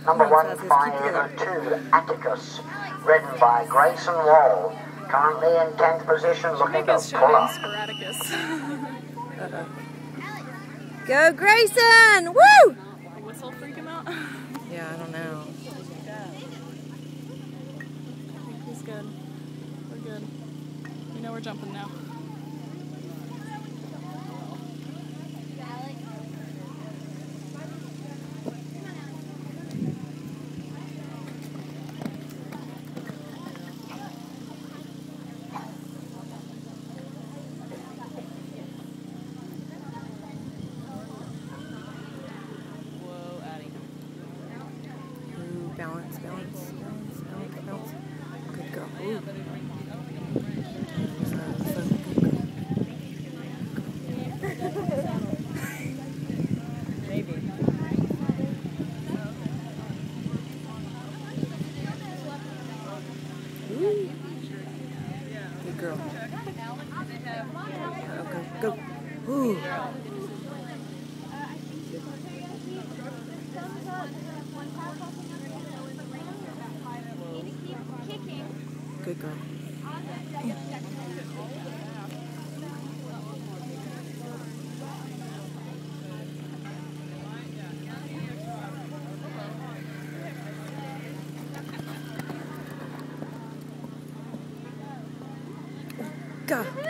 Number 152, Atticus, ridden by Grayson Wall, currently in 10th position, looking to pull up. Go Grayson! Woo! The whistle freak him out? Yeah, I don't know. I think he's good. We're good. We know we're jumping now. Balance, balance, balance, balance, balance. Good girl. Ooh. Maybe. Ooh. Good girl. Okay, go. Ooh. Good girl. Go.